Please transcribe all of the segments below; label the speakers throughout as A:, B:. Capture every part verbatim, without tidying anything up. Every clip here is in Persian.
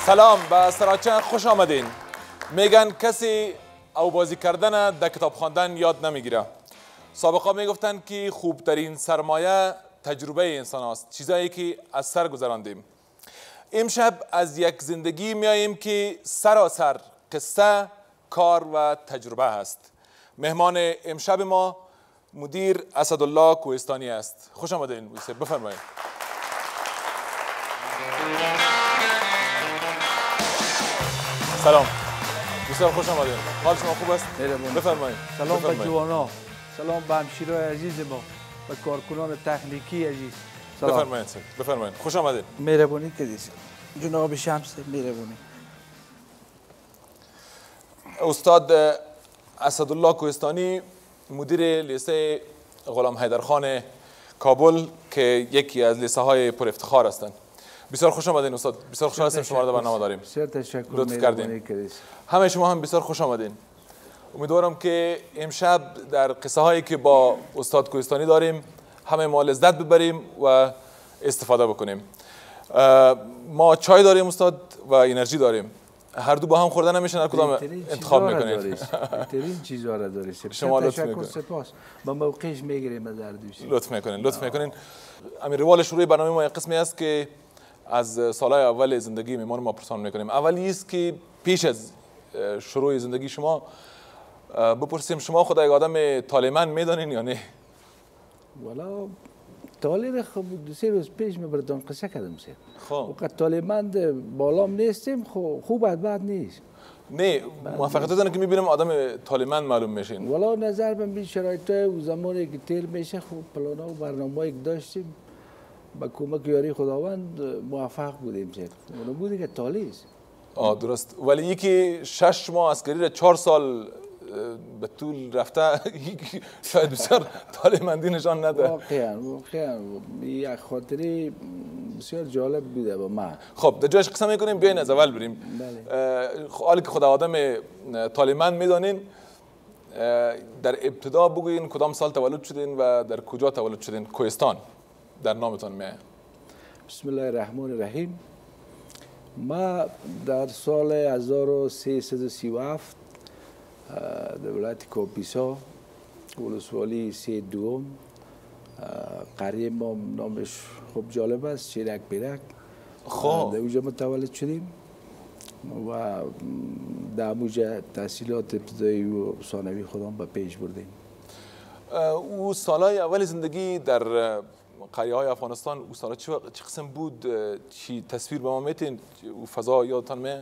A: سلام به سراچه خوش آمدین. میگن کسی او بازی کردن در کتاب خواندن یاد نمیگیره. سابقا میگفتن که خوبترین سرمایه تجربه انسان است، چیزایی که از سر گذراندیم. امشب از یک زندگی میاییم که سراسر قصه، کار و تجربه است. مهمان امشب ما مدیر اسدالله کوهستانی است. خوش آمدین. بفرمایید. سلام، بسیار خوش آمدید. حال شما خوب است؟ بفرمایید.
B: سلام به جوانا، سلام به همشیرای عزیز ما، به کارکنان تکنیکی عزیز. سلام.
A: بفرمایید. بفرمایید. خوش آمدید.
B: مهربانی کردید جناب شمس، مهربانی.
A: استاد اسدالله کوهستانی مدیر لیسه غلام حیدرخان کابل که یکی از لیسه های پر افتخار هستند. بسیار خوش آمدین استاد. بسیار خوشحال هستیم شما را در برنامه داریم.
B: بسیار تشکر.
A: لطف کردین. همه شما هم بسیار خوش آمدین. امیدوارم که امشب در قصه هایی که با استاد کوهستانی داریم همه ما لذت ببریم و استفاده بکنیم. ما چای داریم استاد و انرژی داریم. هر دو با هم خوردن نمیشن، هر کدام انتخاب میکنید.
B: بهترین چیزا را دارید.
A: شما لطف میکنید.
B: سپاس. با موقعش میگیریم از هر دوشی.
A: لطف میکنین. لطف میکنین. امیر روال شروع برنامه ما یک قسمی است که از سالهای اول زندگی میمان ما پرسان میکنیم. اولی است که پیش از شروع زندگی شما بپرسیم شما خود یک آدم طالع‌مند میدانین یا نه؟
B: والا طالع خب دو سه روز پیش می بردم قصه کردم سر.
A: خب
B: وقت طالع‌مند بالام نیستیم، خب خوب بد نیست.
A: نه موفقیتتون که میبینم آدم طالع‌مند معلوم میشین.
B: والا نظر من به شرایطای و زمانی که تیر میشه خب پلانا و برنامه‌ای که داشتیم با کمک یاری خداوند موفق بودیم سر. اون بودی که طالع است.
A: آه درست. ولی یکی شش ماه عسکری را چهار سال به طول رفته شاید بسیار طالع‌مندی نشان نده.
B: واقعا واقعا یک خاطره بسیار جالب بوده با من.
A: خب در جایش قسم میکنیم بیاین از اول بریم. حالی که خدا آدم طالع‌مند میدانین در ابتدا بگوین کدام سال تولد شدین و در کجا تولد شدین؟ کوهستان در نامتان میه.
B: بسم الله الرحمن الرحیم. ما در سال هزار و سیصد و سی و هفت در ولایت کاپیسا ولسوالی سی دوم قریه ما نامش خوب جالب است، چیرک بیرک.
A: خب
B: در اونجا متولد شدیم و در اونجا تحصیلات ابتدایی و ثانوی خودم به پیش بردیم.
A: او سالهای اول زندگی در قریه های افغانستان او سالا چه قسم بود؟ چی تصویر به ما میتین؟ او فضا یادتان میه؟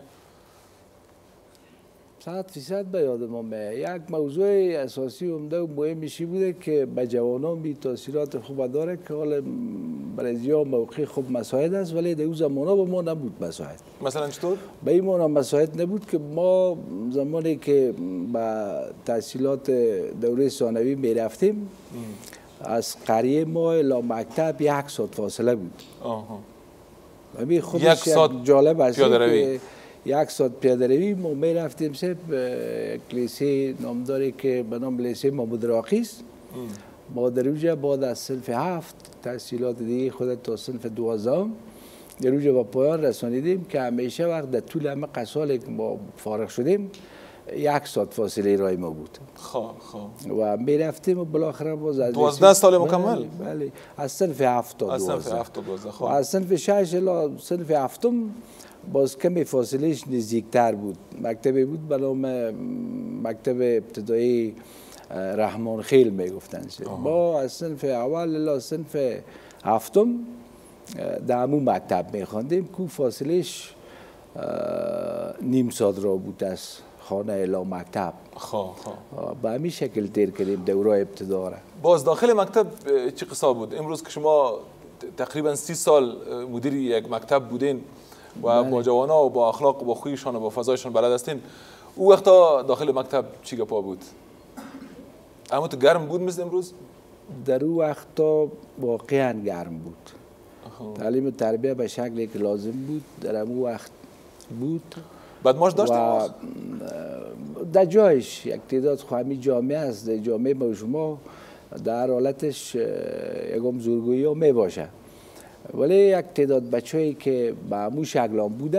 B: صد فیصد به یاد ما میه. یک موضوع اساسی عمده و مهمشی بوده که به جوانان بی تاثیرات خوب داره که حالا برای موقع خوب مساعد است، ولی در اون زمانه به ما نبود مساعد.
A: مثلا چطور؟
B: به این معنی مساعد نبود که ما زمانی که به تحصیلات دوره ثانوی می رفتیم از قریه ما الی مکتب یک ساعت فاصله بود.
A: آها.
B: همین خودش یک جالب است که یک ساعت پیاده روی ما می رفتیم سه لیسه نامداری که به نام لیسه محمود راقی است. ما در اونجا بعد از صنف هفت تحصیلات دیگه خود تا صنف دوازدهم در اونجا با پایان رسانیدیم که همیشه وقت در طول همه سالی که ما فارغ شدیم یک ساعت فاصله راه ما بود.
A: خب خب
B: و می رفتیم و بالاخره باز از
A: دوازده سال مکمل؟
B: بله از صنف هفت تا دوازده.
A: از صنف هفت تا دوازده. خب
B: از صنف شش الی صنف هفتم باز کمی فاصلهش نزدیکتر بود. مکتبی بود به نام مکتب ابتدایی رحمان خیل می گفتن. با از صنف اول الی صنف هفتم در همون مکتب می خواندیم که فاصلهش نیم ساعت را بود از خانه الی مکتب.
A: خب خب
B: به همین شکل تیر کردیم دوره ابتدا را.
A: باز داخل مکتب چه قصه بود؟ امروز که شما تقریبا سی سال مدیر یک مکتب بودین و با جوانا و با اخلاق و با خویشان و با فضایشان بلد هستین، او وقتا داخل مکتب چی گپا بود؟ اما تو گرم بود مثل امروز؟
B: در او وقتا واقعا گرم بود. تعلیم و تربیه به شکلی که لازم بود در اون وقت بود.
A: بدماش داشتیم؟
B: و در جایش یک تعداد خواهمی جامعه است، جامعه با شما در حالتش یکم زورگویی ها می باشه، ولی یک تعداد بچه‌ای که به همون شکلان بوده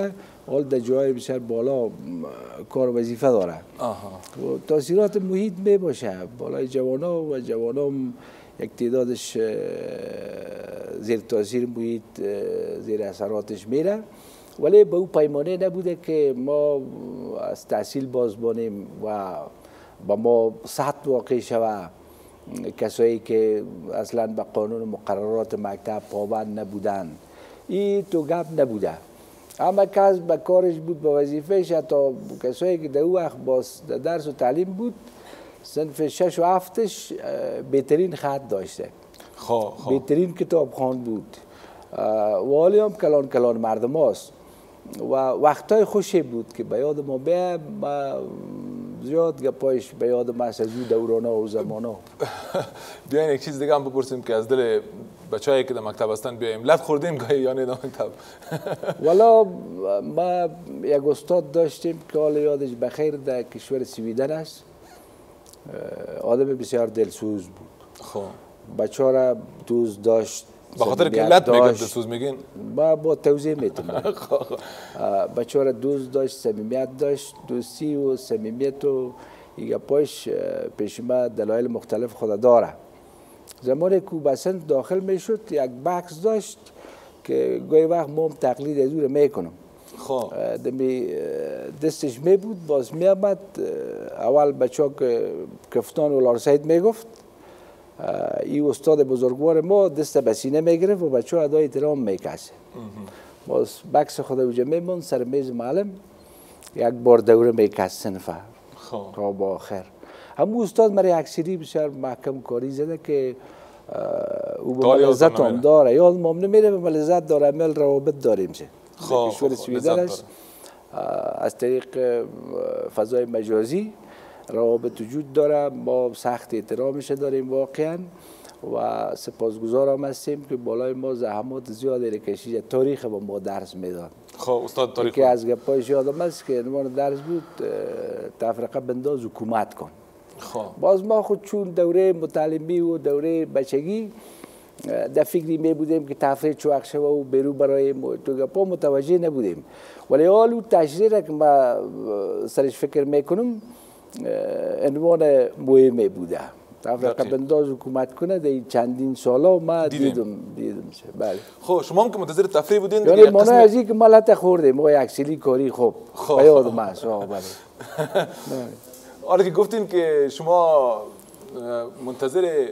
B: حال در جای بسیار بالا کار وظیفه داره. و تاثیرات محیط می باشه بالای جوانا و جوانا یک تعدادش زیر تاثیر محیط زیر اثراتش میره، ولی به او پیمانه نبوده که ما از تحصیل باز بانیم و با ما سخت واقع شوه کسایی که اصلا به قانون مقررات مکتب پابند نبودن. این تو گپ نبوده، اما کس به کارش بود به وظیفهش. حتی کسایی که در او وقت باز درس و تعلیم بود صنف شش و هفتش بهترین خط داشته، بهترین کتابخوان بود و حالی هم کلان کلان مردم هاست و وقتای خوشی بود که به یاد ما بیه. ما زیاد گپایش به یاد ما از او دورانه و زمانه.
A: بیاین یک چیز دیگه هم بپرسیم که از دل بچه‌ای که در مکتب هستن بیایم. لط خوردیم گاهی یا نه در مکتب؟
B: والا ما یک استاد داشتیم که حال یادش بخیر در کشور سویدن است، آدم بسیار دلسوز بود. خب بچه را دوست داشت
A: به خاطر که لط میگن دلسوز میگین؟
B: با با توضیح میتونم. بچه را دوست داشت، صمیمیت داشت. دوستی و صمیمیت و ایگه پاش پیش ما دلایل مختلف خود داره. زمانی که به صنف داخل میشد یک بکس داشت که گاهی وقت ما هم تقلید از او را میکنم.
A: خب
B: دمی دستش می بود باز می آمد. اول بچه ها که کفتان و لارسید می گفت، این استاد بزرگوار ما دست به سینه می گرفت و بچه ها ادای احترام می کشه. باز بکس خود اوجه می مون سر میز معلم یک بار دوره می کش صنفه تا با آخر. همون استاد مرا اکثری بسیار محکم کاری زده که او به لذت هم داره، یاد مام نمیره به لذت داره. عمل روابط داریم چه کشور سویدن از طریق فضای مجازی روابط وجود داره. ما سخت احترامش داریم واقعا و سپاسگزارم هستیم که بالای ما زحمات زیادی را کشید. تاریخ با ما درس میداد.
A: خب استاد تاریخ
B: که از گپایش یادم است که عنوان درس بود تفرقه بنداز حکومت کن.
A: خب
B: باز ما خود چون دوره متعلمی و دوره بچگی در فکری می بودیم که تفریح چوخ شوه و برو برای تو گپا متوجه نبودیم، ولی حال او تشریح را که ما سرش فکر میکنم عنوان مهمه بوده. تفرقه بنداز حکومت کنه در چندین سالا ما دیدم دیدم بله.
A: خب شما هم که منتظر تفریح بودین
B: یعنی مانه از این که ما لطه خوردیم ما یک سیلی کاری خوب به یاد ما است. بله
A: حالا که گفتین که شما منتظر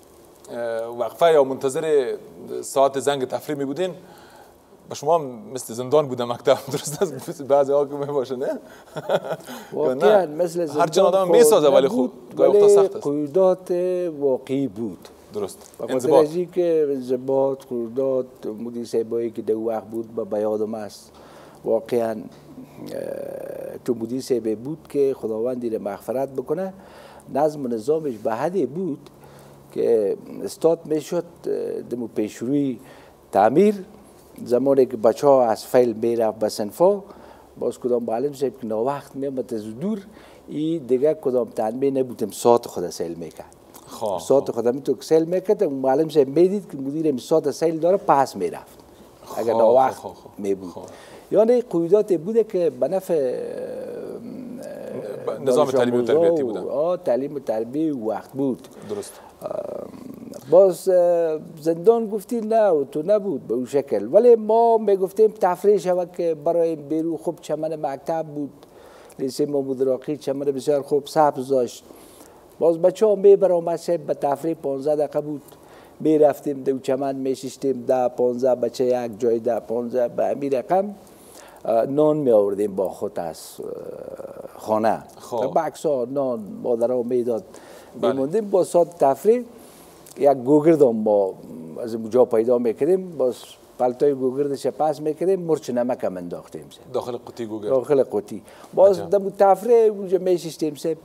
A: وقفه یا منتظر ساعت زنگ تفریح می بودین، با شما مثل زندان بوده مکتب، درست است؟ بعضی ها که می باشه نه؟
B: واقعا مثل زندان
A: هرچند آدم می سازه ولی خود گاهی وقتا سخت است.
B: قیودات واقعی بود.
A: درست.
B: انضباط که انضباط قیودات مدیر صاحبایی که در وقت بود به یادم است. واقعا تو مدیر صاحب بود که خداوندی را مغفرت بکنه، نظم و نظامش به حدی بود که استاد میشد دمو پیشروی تعمیر. زمانی که بچه ها از فیل میرفت به صنفا، باز کدام معلم صاحب که ناوقت میامد از دور، این دیگه کدام تنبیه نبودم ساعت خود سیل میکرد. ساعت خود میتو سیل میکرد، معلم صاحب میدید که مدیر ساعت سیل داره پس میرفت اگر ناوقت میبود. یعنی قیودات بوده که به نفع
A: نظام تعلیم و تربیتی بودن.
B: آه تعلیم و تربیه وقت بود.
A: درست.
B: باز زندان گفتی نه تو نبود به اون شکل، ولی ما میگفتیم تفریح شود که برای بیرو خوب چمن مکتب بود. لیسه محمود راقی چمن بسیار خوب سبز داشت. باز بچه ها می برآمد شب به تفریح پانزده دقیقه بود. می رفتیم دو چمن می ششتیم ده پانزده بچه یک جای ده پانزده به امی رقم نان می آوردیم با خود از خانه. بکس ها نان مادر ها می داد. میموندیم با ساعت تفریح یک گوگرد هم ما از اونجا پیدا میکردیم، باز پلتای گوگردش پس میکردیم، مرچ نمک هم انداختیم
A: داخل قوطی گوگرد.
B: داخل قوطی. باز دمو تفریح اونجا میشستیم سه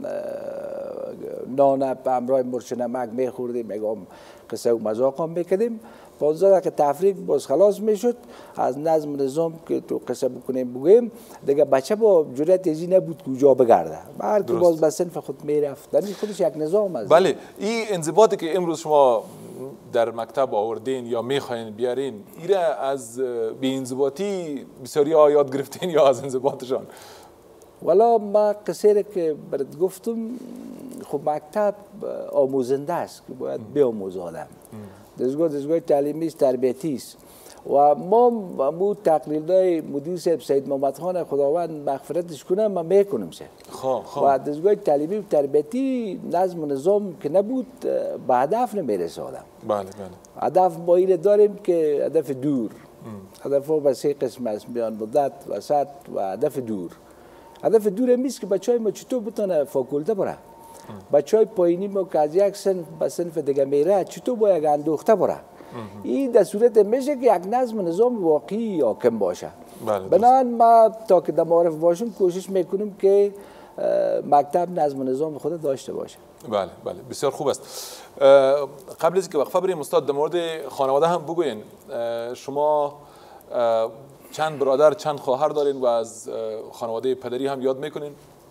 B: نان همراه مرچ نمک میخوردیم، میگم قصه و مذاق هم میکردیم. پانزده دقیقه تفریح باز خلاص میشد. از نظم و نظام که تو قصه بکنیم بگویم دیگه بچه با جرأت ازی نبود که اونجا بگرده، هر کی باز به صنف خود میرفت. در خودش یک نظام است.
A: بله این انضباطی که امروز شما در مکتب آوردین یا میخواین بیارین ایره از بی‌انضباطی بسیاری ها یاد گرفتین یا از انضباطشان؟
B: والا ما قصه که برات گفتم خب مکتب آموزنده است که باید بیاموز آدم. دستگاه دستگاه تعلیمی است، تربیتی است و ما مو تقلیدهای مدیر صاحب سید محمد خان خداوند مغفرتش کنه ما میکنیم سه.
A: خب خب
B: و دستگاه تعلیمی و تربیتی نظم و نظام که نبود به هدف نمیرسه آدم.
A: بله بله.
B: هدف ما اینه داریم که هدف دور. هدف ها به سه قسم است، میان مدت، وسط و هدف دور. هدف دور میست که بچه های ما چطور بتونه فاکولته بره. بچه های پایینی ما که از یک سنف به سنف دیگه میره چطور با یک اندوخته بره. این در صورت میشه که یک نظم و نظام واقعی حاکم باشه. بنابراین ما تا که در معارف باشیم کوشش میکنیم که مکتب نظم و نظام خود داشته باشه.
A: بله بله بسیار خوب است. قبل از که وقفه بریم استاد در مورد خانواده هم بگوین. شما چند برادر چند خواهر دارین و از خانواده پدری هم یاد میکنین؟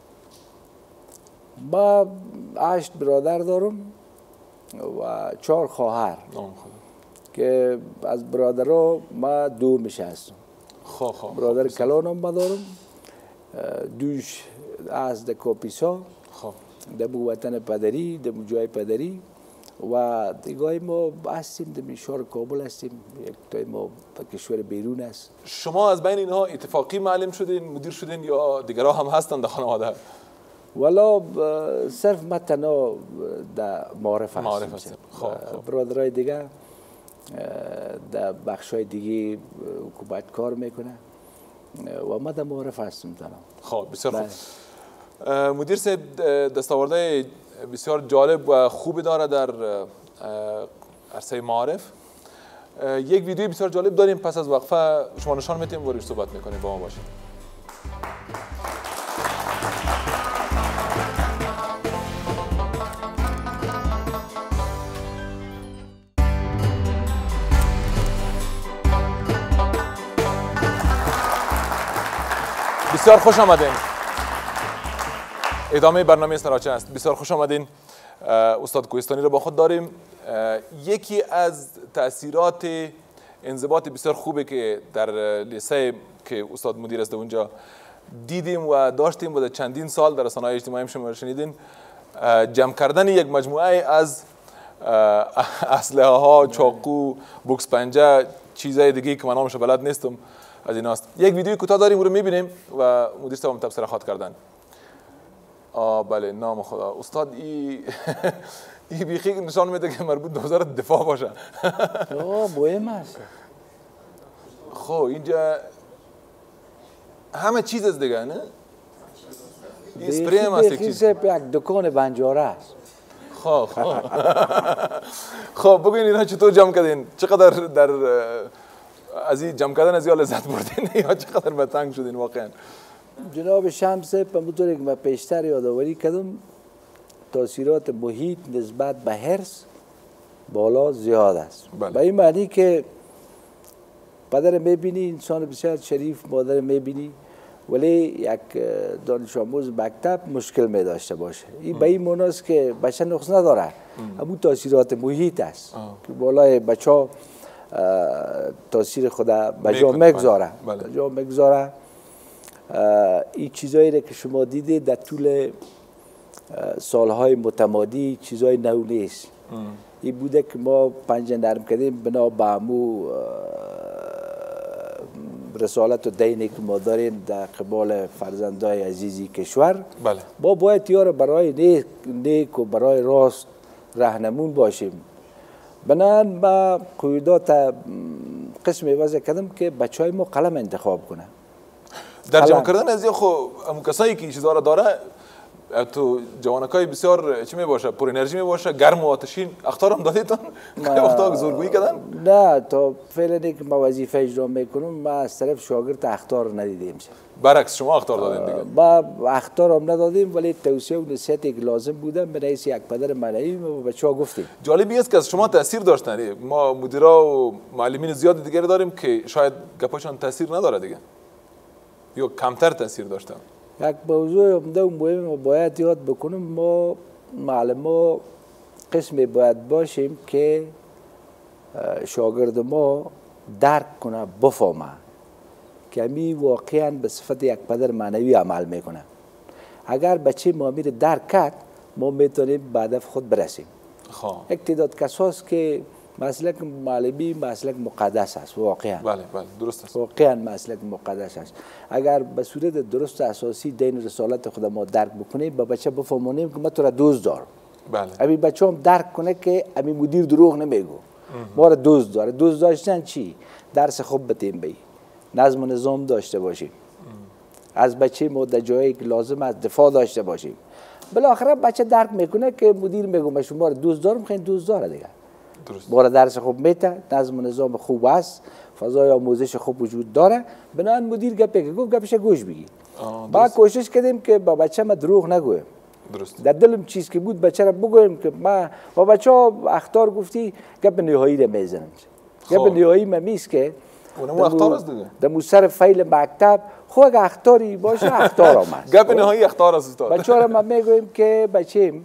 B: ما هشت برادر دارم و چهار خواهر که از برادرها ما دو میشه هستم.
A: خواه خواه
B: برادر کلانم ما دارم، دوش از در کاپیسا در مو وطن پدری، در مو جای پدری و دیگه ما هستیم در شهر کابل هستیم، یک تای ما کشور بیرون است.
A: شما از بین اینها اتفاقی معلم شدین، مدیر شدین یا دیگرها هم هستن در خانواده؟
B: والا صرف ما تنها در معارف هستیم. برادرای دیگه در بخشای دیگه حکومت کار میکنه و ما در معارف هستیم تنها.
A: خب بسیار خوب. مدیر صاحب دستاورده بسیار جالب و خوبی داره در عرصه معارف. یک ویدیوی بسیار جالب داریم، پس از وقفه شما نشان میتیم و روش صحبت میکنیم. با ما باشید. بسیار خوش آمدین. ادامه برنامه سراچه است. بسیار خوش آمدین. استاد کوهستانی رو با خود داریم. یکی از تأثیرات انضباط بسیار خوبه که در لیسه که استاد مدیر است اونجا دیدیم و داشتیم و در چندین سال در رسانه‌های اجتماعی شما شنیدین، جمع کردن یک مجموعه از اسلحه ها، چاقو، بوکس پنجه، چیزهای دیگه که من نامش بلد نیستم از ایناست. یک ویدیو کوتاه داریم اون رو میبینیم و مدیر صاحب هم تبصره خاط کردن. آه بله نام خدا استاد ای ای بیخی نشان میده که مربوط به وزارت دفاع باشه.
B: آه مهم است.
A: خب اینجا همه چیز از دیگه نه؟
B: اسپری هم هست. یک دکان بنجاره است.
A: خب خب خب بگوین اینا چطور جمع کردین؟ چقدر در از این جمع کردن از یا لذت بردین یا چقدر به تنگ شدین واقعا؟
B: جناب شمس همونطوری که من پیشتر یادآوری کردم تاثیرات محیط نسبت به حرص بالا زیاد است.
A: بله.
B: به این معنی که پدر میبینی انسان بسیار شریف، مادر میبینی ولی یک دانش آموز مکتب مشکل می داشته باشه. این به این معنی است که بچه نقص نداره، همون تاثیرات محیط است که بالای بچه ها تاثیر خدا بجا مگذاره. بجا مگذاره. این چیزایی که شما دیدید در طول سالهای متمادی چیزای نو نیست. این بوده که ما پنجه نرم کردیم بنا به همو رسالت و دینی که ما داریم در قبال فرزندای عزیزی کشور.
A: بله.
B: ما باید یار برای نیک, نیک و برای راست رهنمون باشیم. بنابراین ما قیودات قسمی وضع کردم که بچه های ما قلم انتخاب کنه.
A: در جمع کردن از خو همون کسایی که چیزا را داره تو جوانکای بسیار چی می باشه، پر انرژی می باشه، گرم و آتشین، اخطار هم دادیتون؟ خیلی وقتا زورگویی کردن؟
B: نه تا فعلا که ما وظیفه اجرا میکنم ما از طرف شاگرد اخطار ندیدیم.
A: برعکس شما اخطار دادین دیگه؟
B: ما اخطار هم ندادیم ولی توصیه و نصیحتی که لازم بودن به رئیس یک پدر معنوی و بچه‌ها گفتیم.
A: جالبی است که از شما تاثیر داشتن. ما مدیرا و معلمین زیاد دیگه داریم که شاید گپاشون تاثیر نداره دیگه یا کمتر تاثیر داشتن.
B: یک موضوع عمده و مهم باید یاد بکنم، ما معلم ها قسمی باید باشیم که شاگرد ما درک کنه بفهمه که امی واقعا به صفت یک پدر معنوی عمل میکنه. اگر بچه ما میره درک کرد ما میتونیم به هدف خود برسیم. یک تعداد کساست که مسلک معلمی مسلک مقدس است واقعا.
A: بله بله درست است.
B: واقعا مسلک مقدس است. اگر به صورت درست اساسی دین رسالت خدا ما درک بکنیم با بچه بفهمونیم که ما تو را دوست دارم.
A: بله.
B: ابی بچه هم درک کنه که ابی مدیر دروغ نمیگو. ما را دوست داره. دوست داشتن چی؟ درس خوب بتیم بی. نظم و نظام داشته باشیم. از بچه ما در جایی که لازم است دفاع داشته باشیم. بالاخره بچه درک میکنه که مدیر میگه من شما را دوست دارم، خیلی دوست داره دیگه.
A: درست.
B: ما را درس خوب میته، نظم و نظام خوب است، فضای آموزش خوب وجود داره، بنابراین مدیر گپی که گفت گپش گوش بگی. ما کوشش کردیم که با بچه ما دروغ نگویم.
A: درست.
B: در دلم چیز که بود بچه را بگویم که ما با بچه ها اخطار گفتی گپ نهایی را میزنم. گپ نهایی ما میست که
A: اونم اخطار است دیگه.
B: در سر فایل مکتب خو اگه اخطاری باشه اخطار هم است.
A: گپ نهایی اخطار است استاد.
B: بچه ها ما میگویم که بچه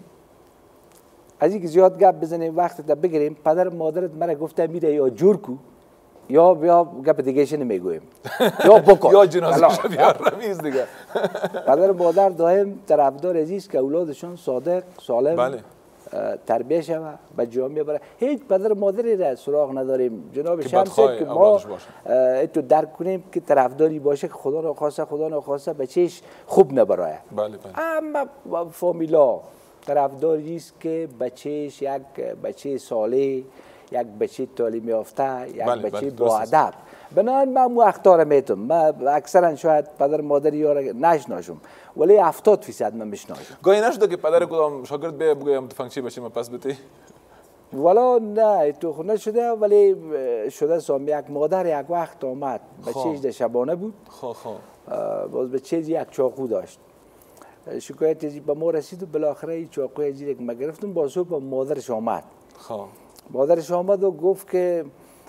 B: از اینکه زیاد گپ بزنیم وقت تا بگیریم پدر مادرت مرا گفته میره یا جور کو یا یا گپ دیگه نمیگویم یا بکن
A: یا جنازه بیار رمیز دیگه.
B: پدر مادر دائم طرفدار عزیز که اولادشون صادق سالم
A: بله.
B: تربیت شود به جامعه بره. هیچ پدر مادری را سراغ نداریم جناب شمس که ما تو درک کنیم که طرفداری باشه که خدا را خواسته خدا را خواسته بچهش خوب نبرایه.
A: بله بله.
B: اما فامیلا طرفداری است که بچهش یک بچه صالح، یک بچه تعلیم یافته، یک
A: بله
B: بچه
A: بله
B: با ادب. بنابراین من مو اخطار میتم. من اکثرا شاید پدر مادر یارا نشناسم ولی هفتاد فیصد من میشناسم.
A: گاهی نشده که پدر کدام شاگرد به بگه متفنگچی بشیم و پس بتی؟
B: والا نه تو خونه شده ولی شده سام یک مادر یک وقت آمد بچهش در شبانه بود.
A: خو خو.
B: باز بچهش یک چاقو داشت. شکایت ازی به ما رسید و بالاخره این چاقوی ازی که ما گرفتم با صبح با مادرش آمد.
A: خب
B: مادرش آمد و گفت که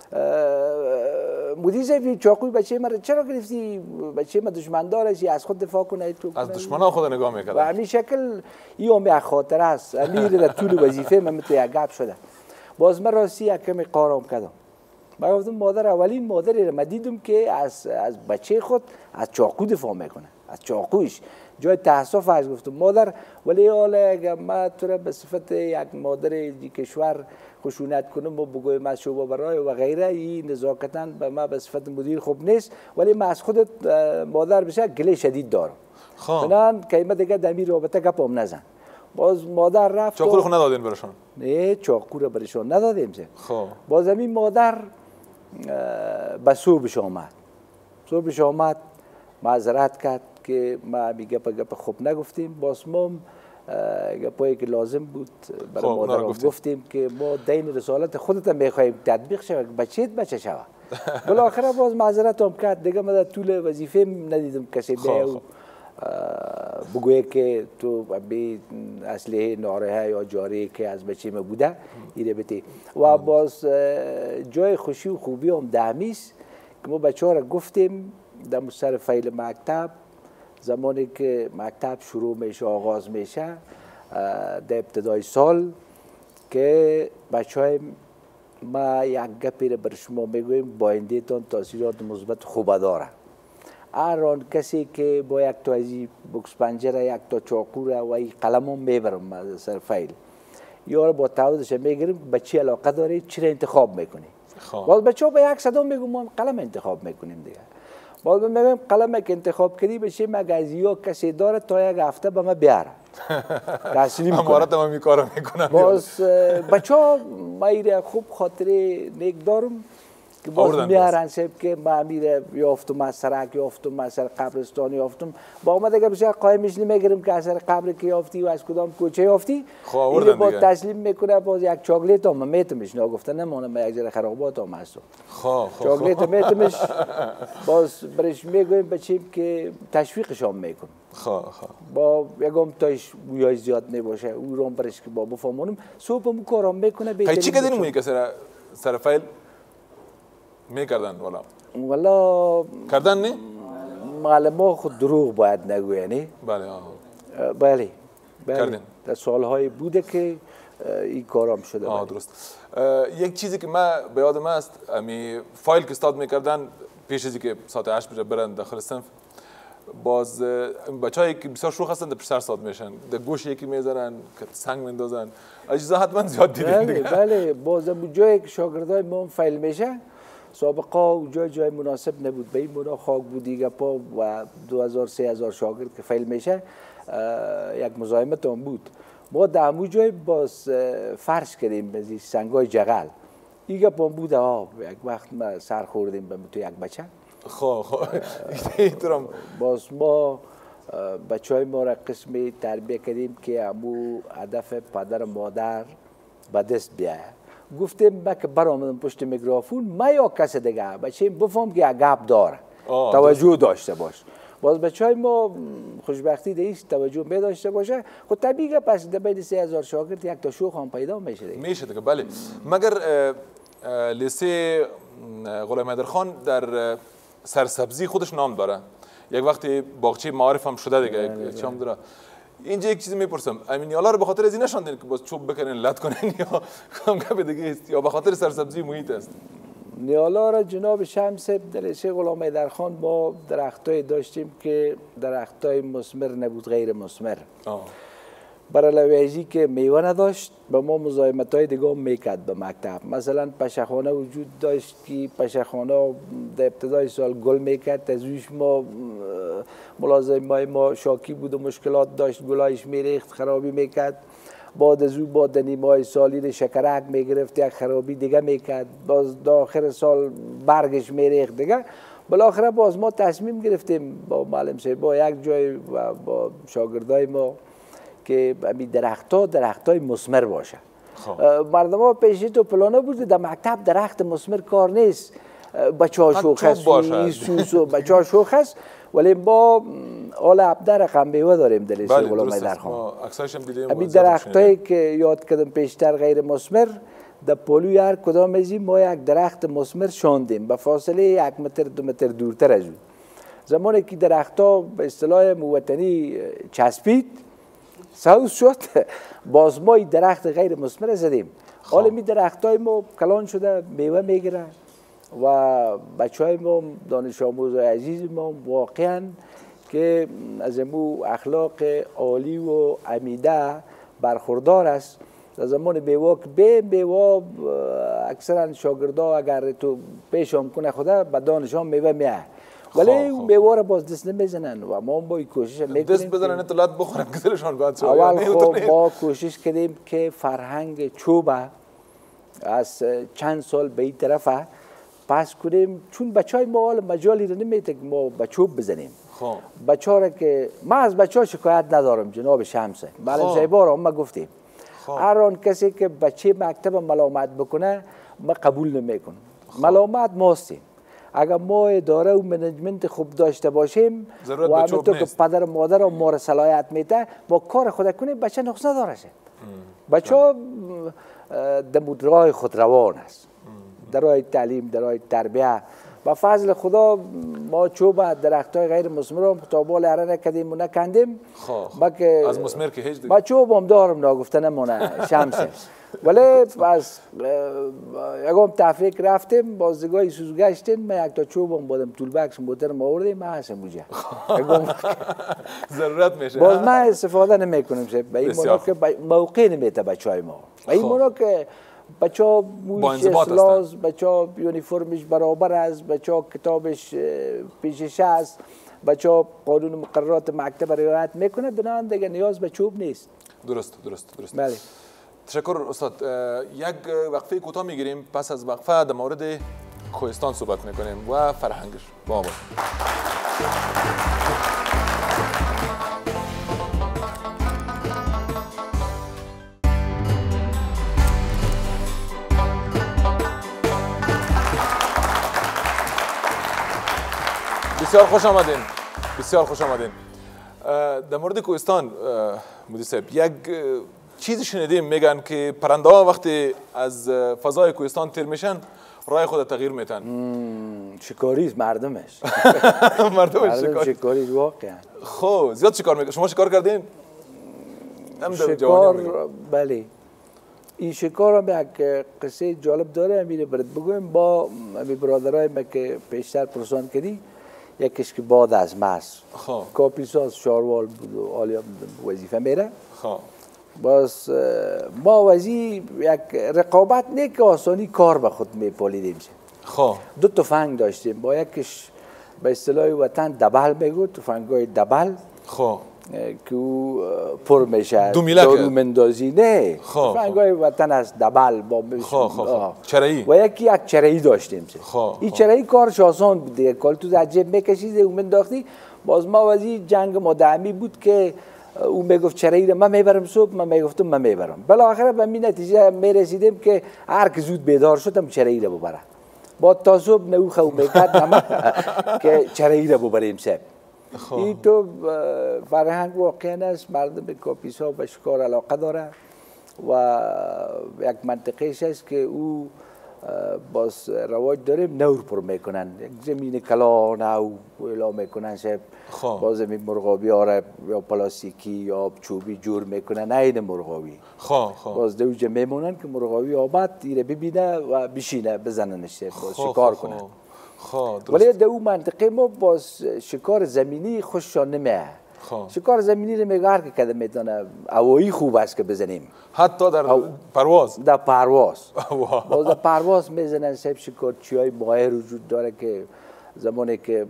B: مدیر صاحب چاقوی بچه ما چرا گرفتی؟ بچه ما دشمن داره از خود دفاع کنه. تو
A: از دشمنا خود نگاه میکرد.
B: به همین شکل این هم یک خاطر است. امیر در طول وظیفه من تو یک گپ شده. باز من راستی یک کمی قارم کردم. من گفتم مادر اولین مادری را من دیدم که از از بچه خود از چاقو دفاع میکنه. از چاقوش جای تاسف از گفتم مادر ولی حالا اگر من تو را به صفت یک مادر کشور خشونت کنم و بگویم از شعبه برای و غیره این نزاکتاً به ما به صفت مدیر خوب نیست ولی من از خودت مادر بشه گله شدید دارم. بنان که ما دیگه دمی رابطه گپم نزن. باز مادر رفت.
A: چاقو رو ندادین برشان؟
B: نه چاقو رو برشان ندادیم چه.
A: خب
B: باز همین مادر به صبحش آمد. صبحش آمد معذرت کرد که ما میگه گپ گپ خوب نگفتیم. باز ما گپایی که لازم بود برای مادر گفتیم که ما دین رسالت خودت میخوایم تطبیق شود بچه‌ت بچه شود. بالاخره باز معذرت هم کرد دیگه من در طول وظیفه ندیدم کسی بیاو بگویه که تو به اسلحه نارها یا جاری که از بچه ما بوده ایره بتی و باز جای خوشی و خوبی هم دهمیست که ما بچه ها را گفتیم در سر فایل مکتب زمانی که مکتب شروع میشه آغاز میشه در ابتدای سال که بچه های ما یک گپی را بر شما میگویم با آینده تان تاثیرات مثبت خوب داره. هر آن کسی که با یک تا ازی بوکس پنجره یک تا چاقو را و این قلم هم میبرم از سر فایل یا با تعهدش میگیریم بچه علاقه داره چی را انتخاب میکنی. باز بچه ها به یک صدا میگم ما قلم انتخاب میکنیم دیگه. باز میگم قلم که انتخاب کردی بشه مگزی ها کسی داره تا یک هفته به ما بیاره تسلیم کنه.
A: امارات ما میکارو میکنم.
B: باز بچه ها ما خوب خاطره نیک دارم که باز میارن سب که ما میره یافتم از سرک یافتم از سر قبرستان یافتم با اومد اگه بشه قایمش نمیگیریم که از سر قبر که یافتی و از کدام کوچه یافتی اینو باز تسلیم میکنه. باز یک چاکلیت هم میتمش نگفته نمونه ما یک جره خرابات هم هستم چاکلیت میتمش باز برش میگویم بچیم که تشویقش هم میکنم با یکم تایش بویای زیاد نباشه او رو برش که با بفهمونم صبح مو کارم میکنه.
A: چی کردین موی که سر سر فایل میکردن والا
B: والا
A: کردن نه
B: مال ما خود دروغ باید نگویی نه.
A: بله
B: بله
A: کردین
B: در سالهای بوده که این کارام شده.
A: آه درست. یک چیزی که من به یادم است، امی فایل که استاد میکردن پیش ازی که ساعت هشت بجه برن داخل صنف، باز بچه‌ای که بسیار شوخ هستن در پیش سر ساعت میشن، در گوش یکی میذارن که سنگ میندازن. اجزا حتما زیاد دیدین دیگه.
B: بله بله، باز جایی که شاگردای ما فایل میشه سابقا جای جای مناسب نبود، به این منا خاک بود دیگه پا و دو هزار سه هزار شاگرد که فایل میشه یک مزاحمت هم بود. ما در همون جای باز فرش کردیم بزی سنگای جغل ایگه پا بود. ها یک وقت ما سر خوردیم به تو یک بچه.
A: خب خب اینطورم
B: باز ما بچه های ما را قسمی تربیه کردیم که همو هدف پدر مادر به دست بیایه. گفتیم من که برآمدم پشت میکروفون ما یا کسی دیگه بچه بفهم که گپ داره، توجه داشته باش. باز بچه های ما خوشبختی دیست توجه می داشته باشه. خب طبیعیه پس در بین سه هزار شاگرد یک تا شوخ هم پیدا میشه دیگه.
A: میشه دیگه بله. مگر لیسه غلام حیدرخان در سرسبزی خودش نام داره. یک وقتی باغچه معارف هم شده دیگه. چه هم داره. اینجا یک چیزی میپرسم، امینیالا رو به خاطر از این نشاندین که باز چوب بکنین لط کنین یا کم کم دیگه است یا به خاطر سرسبزی محیط است؟
B: نیالا را جناب شمس در لیسه غلام حیدرخان ما درختای داشتیم که درختای مثمر نبود، غیر مثمر. برای لویجی که میوه نداشت به ما مزاحمت های دیگه میکرد به مکتب. مثلا پشخانه وجود داشت که پشخانه در ابتدای سال گل میکرد، از روش ما ملازم ما شاکی بود و مشکلات داشت، گلایش میریخت خرابی میکرد. بعد از او با نیمه سالی شکرک میگرفت یک خرابی دیگه میکرد. باز داخل سال برگش میریخت دیگه. بالاخره باز ما تصمیم گرفتیم با معلم صاحب با یک جای و با شاگردای ما که همین درخت‌ها درخت‌های مثمر باشه. مردم ها پیشی تو پلانه بود در مکتب درخت مثمر کار نیست، بچه ها شوخ است و بچه ها شوخ است، ولی با آل عبده رقم میوه داریم در لیسه غلام حیدرخان. همین درخت‌هایی که یاد کردم پیشتر غیر مثمر در پلوی هر کدام از این ما یک درخت مثمر شاندیم به فاصله یک متر دو متر دورتر از اون. زمانی که درخت‌ها به اصطلاح موطنی چسبید سوز شد، باز ما درخت غیر مثمر زدیم. حالا می درخت های ما کلان شده میوه میگیره و بچه های ما دانش آموز عزیز ما واقعا که از امو اخلاق عالی و عمیده برخوردار است. در زمان میوه که به میوه اکثرا شاگردا اگر تو پیشم کنه خدا به دانش هم میوه میه، ولی اون میوه را باز دست نمیزنن و ما با کوشش میکنیم
A: دست بزنن تو لات بخورن که دلشان باید شد.
B: اول خب ما کوشش کردیم که فرهنگ چوب از چند سال به این طرف پس کنیم، چون بچه های ما حال مجالی رو نمیده که ما به چوب بزنیم.
A: خب
B: بچه ها را که ما از بچه ها شکایت ندارم جناب شمسه، معلم صاحبا را ما گفتیم هر آن کسی که بچه مکتب ملامت بکنه ما قبول نمیکنم. ملامت ماستیم. اگر ما اداره و منیجمنت خوب داشته باشیم و همینطور که پدر و مادر و ما را صلاحیت میده با کار خود کنیم، بچه نقص نداره. بچه ها در راه خود روان است، در راه تعلیم، در راه تربیه. با فضل خدا ما چوب درخت های غیر مثمر هم خطابال اره نکردیم و نکندیم.
A: از مثمر که هیچ دیگه
B: ما چوب هم دارم نگفته نمونه شمسه، ولی از یکم تفریق رفتیم بازدگاهی سوز گشتیم، من یک تا چوب هم بودم طول بکس موترم آوردیم من هستم بوجه
A: ضرورت میشه.
B: باز من استفاده نمی کنم به این مونا که موقع نمیده بچه های ما، به این مونا که بچه ها موش اسلاز، بچه ها یونیفرمش برابر است، بچه ها کتابش پیشش است، بچه ها قانون مقررات مکتب رعایت میکنه، بنابراین دیگه نیاز به چوب نیست.
A: درست درست درست.
B: بله.
A: تشکر استاد. یک وقفه کوتاه میگیریم، پس از وقفه در مورد کوهستان صحبت میکنیم و فرهنگش. با ما بسیار خوش آمدین، بسیار خوش آمدین. در مورد کوهستان مدیر صاحب یک چیزی شنیدیم، میگن که پرنده ها وقتی از فضای کوهستان تیر میشن راه خود تغییر میتن.
B: شکاریز مردمش
A: مردمش شکاری
B: شکاریز واقعا.
A: خب زیاد شکار میکنن. شما شکار کردین؟
B: شکار بله. این شکار هم یک قصه جالب داره، میره برات بگویم. با می برادرای ما که پیشتر پرسان کردی، یکیش که بعد از ماست کاپیساز شاروال بود و آلیا وظیفه میره.
A: خب
B: باز ما وزی یک رقابت نه که آسانی کار به خود میپالیدیم.
A: خب
B: دو تفنگ داشتیم، با یکیش به اصطلاح وطن دبل میگو، تفنگای دبل.
A: خب
B: که او پر میشه
A: دو
B: دارو مندازی نه.
A: خب
B: تفنگای وطن از دبل با
A: خب خب چرایی
B: و یکی یک چرایی داشتیم.
A: خب
B: این چرایی کارش آسان بود دیگه، کال تو از جیب میکشید او منداختی. باز ما وزی جنگ مداومی بود که او میگفت چرایی رو من میبرم صبح، من میگفتم من میبرم. بالاخره به این نتیجه میرسیدیم که هر کی زود بیدار شدم چرایی رو ببره. با تا صبح نو خو میکرد که چرایی رو ببریم صاحب. این تو فرهنگ واقعا است، مردم کاپیسا به شکار علاقه داره و یک منطقهش است که او باز رواج داریم نور پر میکنن، یک زمین کلان او اعلام میکنن شب باز زمین مرغابی آره یا پلاستیکی یا چوبی جور میکنن عین مرغابی. باز دوجه میمونن که مرغابی آمد ایره ببینه و بشینه بزننش باز شکار کنه. ولی در اون منطقه ما باز شکار زمینی خوششان نمیه. شکار زمینی رو میگه هر که کده میتونه هوایی خوب است که بزنیم،
A: حتی در پرواز.
B: در پرواز باز در پرواز میزنن صاحب. شکار چیای ماهر وجود داره که زمانی که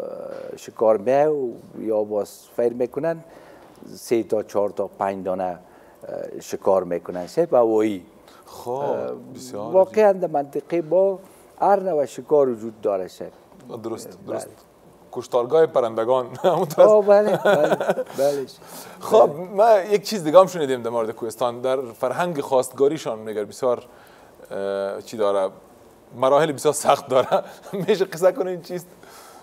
B: شکار میه یا باز فیر میکنن سه تا چهار تا پنج دانه شکار میکنن صاحب هوایی.
A: خب بسیار
B: واقعا در منطقه با هر نوع شکار وجود داره صاحب.
A: درست درست. کشتارگاه پرندگان.
B: آه بله بله بله.
A: خب ما یک چیز دیگه هم شنیدیم در مورد کوهستان، در فرهنگ خواستگاریشان میگه بسیار چی داره، مراحل بسیار سخت داره. میشه قصه کنه این چیست؟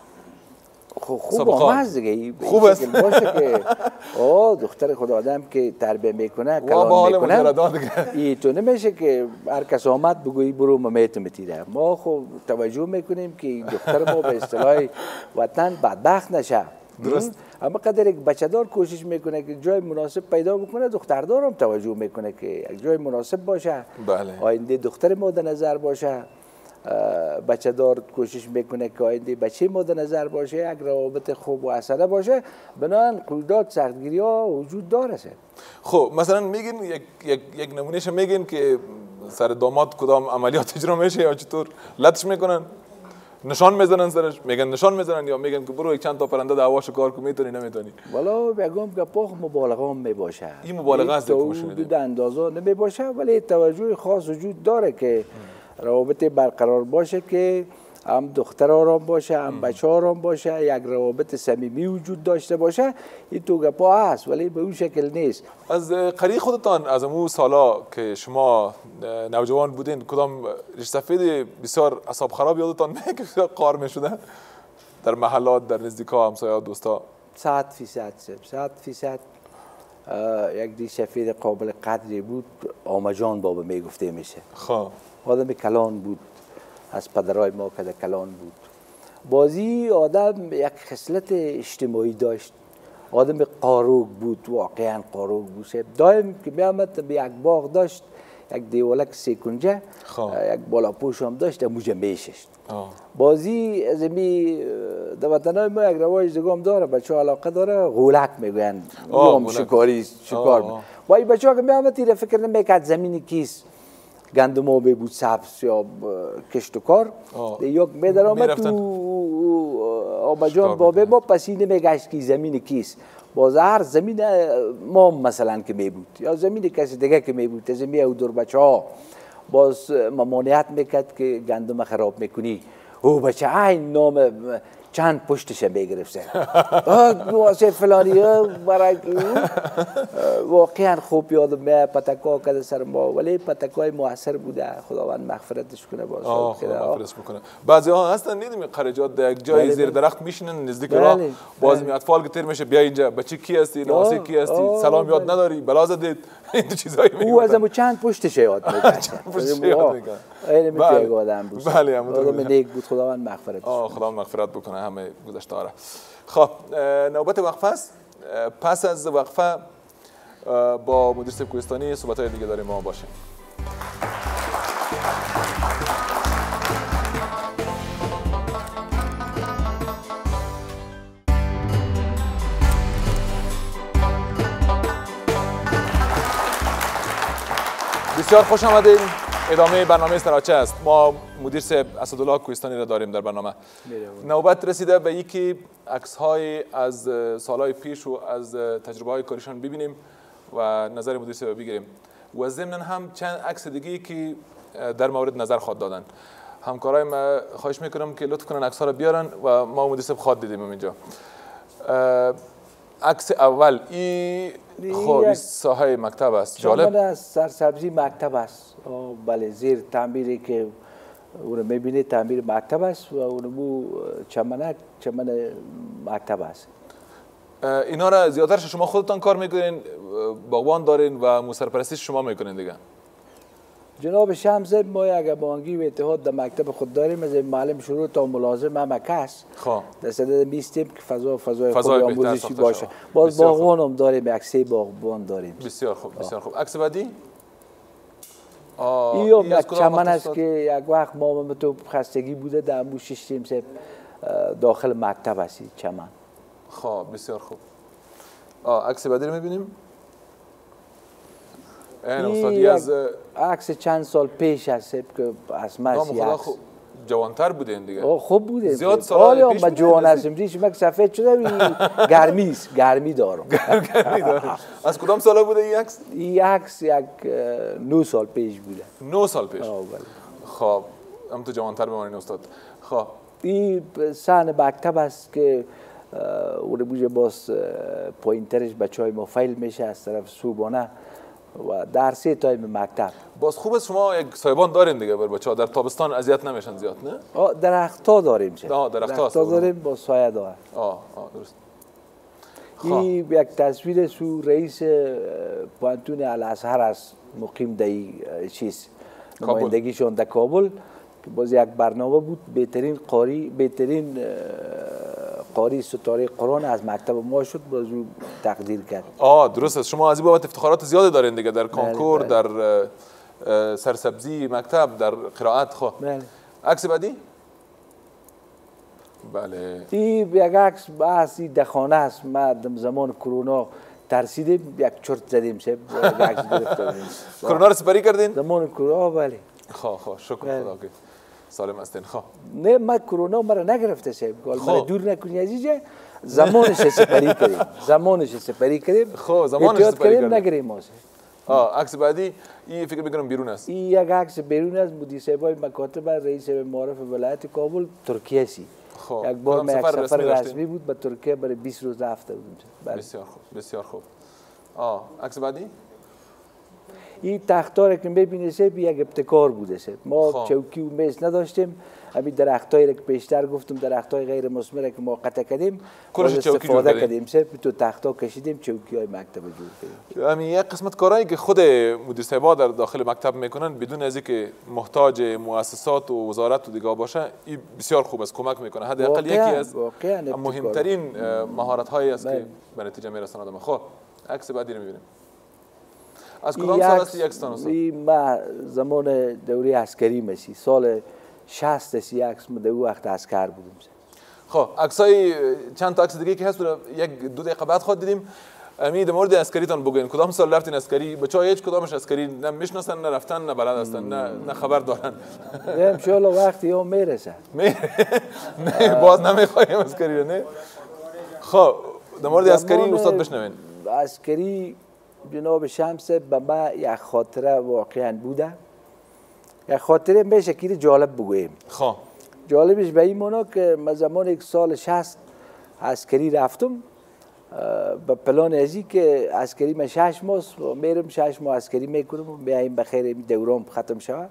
B: خوب آمد دیگه.
A: خوب است
B: باشه که آه دختر خدا آدم که تربیه میکنه
A: کلان میکنه
B: ای تو نمیشه که هر کس آمد بگویی برو ممیت میتیره. ما خب توجه میکنیم که دختر ما به اصطلاح وطن بدبخت نشه.
A: درست.
B: اما قدر یک بچه دار کوشش میکنه که جای مناسب پیدا بکنه، دختردار هم توجه میکنه که یک جای مناسب باشه.
A: بله.
B: آینده دختر ما در نظر باشه. بچه دار کوشش میکنه که آینده بچه ما در نظر باشه، یک روابط خوب و اثره باشه. بنابراین قیودات سختگیری ها وجود داره.
A: خب مثلا میگین یک یک یک نمونهش میگین که سر داماد کدام عملیات اجرا میشه یا چطور لطش میکنن؟ نشان میزنن سرش، میگن نشان میزنن یا میگن که برو یک چند تا پرنده دعوا شکار کن، میتونی نمیتونی؟
B: والا بگم که پاخ مبالغه هم میباشه.
A: این مبالغه است که
B: حدود اندازه نمیباشه، ولی توجه خاص وجود داره که روابط برقرار باشه که هم دختر آرام باشه هم بچه آرام باشه، یک روابط صمیمی وجود داشته باشه. این تو گپا هست ولی به اون شکل نیست.
A: از قریه خودتان از اون سالا که شما نوجوان بودین کدام ریش سفید بسیار اعصاب خراب یادتان میاد که بسیار قار میشده در محلات، در نزدیکا، همسایه، دوستا؟
B: صد فیصد صد فیصد یک ریش سفید قابل قدری بود. آمجان بابا میگفته میشه.
A: خب
B: آدم کلان بود، از پدرای ما که کلان بود. بازی آدم یک خصلت اجتماعی داشت، آدم قاروگ بود، واقعا قاروگ بود. دائم که میامد به یک باغ داشت، یک دیوالک سه کنجه، یک بالا پوش هم داشت، موجه میششت. بازی از می در وطنهای ما یک رواج دیگه هم داره، بچه ها علاقه داره، غولک میگوین، هم شکاری شکار می. با این بچه ها که میامد تیره فکر نمیکرد زمینی کیست، گندم آبی بود سبز یا کشت و کار. یک میدر آمد تو آبجان بابه ما پسینه میگشت که زمین کیست. باز هر زمین ما مثلا که می بود یا زمین کسی دیگه که می بود، زمین او دور بچه ها باز ممانعت میکرد که گندم خراب میکنی. او بچه این نام چند پشتش میگرفته واسه فلانی برای واقعا خوب یادم میاد پتکا کده سر ما، ولی پتکای موثر بوده. خداوند مغفرتش کنه. باز
A: خدا مغفرتش بکنه. بعضی ها هستن دیدیم قرجات در یک جای زیر درخت میشینن نزدیک راه، باز می اطفال که تیر میشه بیا اینجا بچه کی هستی، لباس کی هستی، سلام یاد نداری، بلا زدید، این چیزایی میگه.
B: او ازمو چند پشتش یاد میکنه.
A: چند پشتش یاد میکنه.
B: این میگه آدم بود.
A: بله آدم
B: نیک بود. خداوند مغفرت
A: آه خدا مغفرت بکنه همه گذشته‌ها. خب نوبت وقفه است. پس از وقفه با مدیر سیب کوهستانی صحبت‌های دیگه داریم، ما باشیم. بسیار خوش آمدین. ادامه برنامه سراچه است. ما مدیر صاحب اسدالله کوهستانی را داریم در برنامه. نوبت رسیده به یکی عکس های از سالهای پیش و از تجربه های کاریشان ببینیم و نظر مدیر صاحب بگیریم و ضمن هم چند عکس دیگه که در مورد نظر خود دادن. همکارای ما خواهش میکنم که لطف کنن عکس ها را بیارن و ما مدیر صاحب خود دیدیم اینجا. عکس اول این خب ساحه مکتب است. جالب
B: است. سرسبزی مکتب است. بله، زیر تعمیری که اون میبینید تعمیر مکتب است و اون بو چمنک چمن مکتب است.
A: اینا را زیادترش شما خودتان کار میکنین، باغبان دارین و موسرپرستیش شما میکنین دیگه؟
B: جناب شمس، ما یک بانگی و اتحاد در مکتب خود داریم. از معلم شروع تا ملازم هم کس در صدد میستیم که فضا فضای خوبی آموزشی باشه. باز باغبان هم داریم، یک سه باغبان داریم.
A: بسیار خوب، بسیار خوب. عکس بعدی؟
B: این هم یک چمن است که یک وقت ما تو خستگی بوده در امو ششتیم سه داخل مکتب است چمن.
A: خب بسیار خوب. عکس بعدی رو میبینیم.
B: این از عکس چند سال پیش است که از مسی عکس
A: جوانتر بودین دیگه.
B: خوب بوده.
A: زیاد سال پیش
B: ما جوان هستیم. ریش مک سفید شده گرمی است، گرمی دارم.
A: گرمی دارم. از کدام سال بوده این عکس؟
B: این عکس یک نه سال پیش بوده.
A: نه سال پیش. خب هم تو جوانتر بمانین استاد. خب
B: این سحن مکتب است که اون بوجه باز پوینترش بچهای ما فیل میشه از طرف صوبانه و درسی تایم مکتب.
A: باز خوب است شما یک سایبان دارین دیگه بر بچه‌ها، در تابستان اذیت نمیشن زیاد، نه؟
B: درخت‌ها داریم چه؟
A: آه درخت‌ها
B: داریم با سایه دار.
A: آه آه درست.
B: این یک تصویر سو رئیس پانتون الازهر است، مقیم در چیز نمایندگیشون در کابل که باز یک برنامه بود. بهترین قاری بهترین قاری ستاره قرآن از مکتب ما شد، باز تقدیر کرد.
A: آه درست است. شما از این بابت افتخارات زیادی دارین دیگه، در کنکور، در سرسبزی مکتب، در قرائت. خب عکس بعدی؟ بله
B: این یک عکس بحثی دخانه است. ما زمان کرونا ترسیدیم یک چرت زدیم سه
A: کرونا رو سپری کردین؟
B: زمان کرونا بله.
A: خب خب شکر خدا که سالم هستین. خب
B: نه ما کرونا مرا نگرفته سه گل مرا دور نکنی عزیزه. زمانش سپری کردیم، زمانش سپری کردیم.
A: خب زمانش سپری کردیم
B: نگریم ما.
A: آه عکس بعدی این فکر میکنم بیرون است.
B: این یک عکس بیرون است. مدیر صاحبای مکاتب رئیس معارف ولایت کابل ترکیه سی.
A: خب
B: یک بار ما یک سفر رسمی بود به ترکیه برای بیست روز رفته بودیم.
A: بسیار خوب بسیار خوب. آه عکس بعدی
B: این تختاری که میبینید سه یک ابتکار بوده سه. ما خواه. چوکی و میز نداشتیم. همین درختایی که پیشتر گفتم درختای غیر مثمر که ما قطع کردیم
A: کلش
B: استفاده کردیم سه تو تختا کشیدیم چوکی های مکتب جور کردیم.
A: همین یک قسمت کارهایی که خود مدیر صاحبا در داخل مکتب میکنن بدون از اینکه محتاج مؤسسات و وزارت و دیگه باشه، این بسیار خوب است، کمک میکنه. حداقل یکی از مهمترین مهارت هایی است که به نتیجه میرساند. خب عکس بعدی رو میبینیم. از کدام سال است یک ستان است؟
B: ما زمان دوره عسکری میشی سال شصت سی عکس ما در وقت عسکر بودیم.
A: خب عکسای چند تا عکس دیگه که هست یک دو دقیقه بعد خود دیدیم. امی در مورد عسکریتان بگوین. کدام سال رفتین عسکری؟ بچه‌ها هیچ کدامش عسکری نه میشناسن، نه رفتن، نه بلد هستن، نه نه خبر دارن.
B: ان شاء الله وقتی هم میرسه.
A: نه باز نمیخوایم عسکری نه. خب در مورد عسکری استاد بشنوین.
B: عسکری جناب شمس به ما یک خاطره واقعا بوده. یک خاطره به شکل جالب بگوییم.
A: خب
B: جالبش به این مانا که من زمان یک سال شصت عسکری رفتم به پلان ازی که عسکری من شش ماه میرم شش ماه عسکری میکنم و بیایم بخیر دورام ختم شود.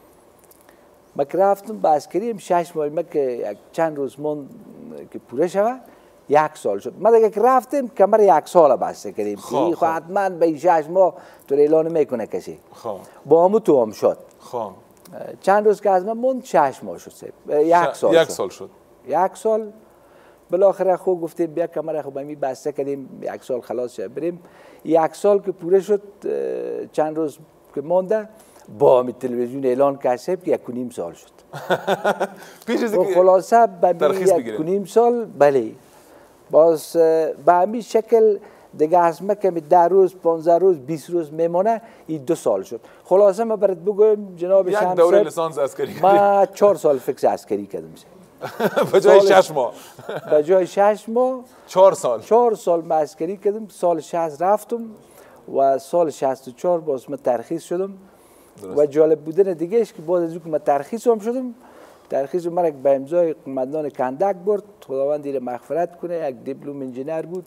B: من که رفتم به عسکری هم شش ماه ما که یک چند روز مون که پوره شود یک سال شد. ما دیگه که رفتیم کمر یک سال بسته کردیم.
A: خب
B: خب حتما به این شش ماه تو اعلان میکنه کسی.
A: خب
B: با همو تو هم شد.
A: خب
B: چند روز که از من موند شش ماه شد. یک سال
A: یک سال شد.
B: یک سال بالاخره خوب گفتیم بیا کمر خوب می بسته کردیم یک سال خلاص شد بریم. یک سال که پوره شد چند روز که مونده با می تلویزیون اعلان کرد که یک و نیم سال شد.
A: پیش از اینکه
B: خلاصه به یک و نیم سال بله باز به همین شکل دیگه اسمه که ده روز پانزده روز بیست روز میمونه این دو سال شد. خلاصه ما برات بگویم جناب شمس،
A: یک دوره لیسانس عسکری
B: ما چهار سال فکس عسکری کردم.
A: به جای شش ماه
B: به جای شش ماه
A: چهار سال
B: چهار سال ما عسکری کردم. سال شصت رفتم و سال شصت و چهار باز من ترخیص شدم. درست. و جالب بودن دیگه اش که بعد از اینکه من ترخیص هم شدم، ترخیص مرا به امضای قماندان کندک برد، خداوند دیره مغفرت کنه، یک دیپلم انجینر بود.